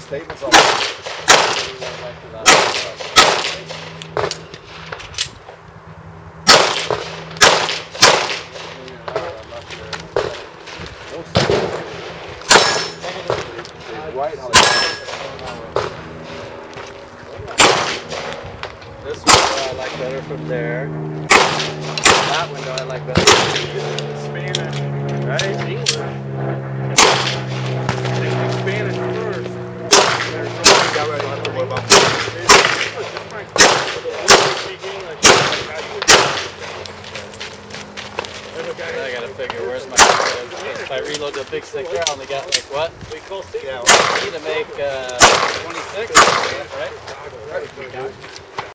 statements on right. This window I like better from there. That window I like better from Spanish, right? Spanish first. There's no way that way I don't have to worry about I gotta figure where's my if I reload the big stick there, I only got like what? Yeah, I need to make 26, right?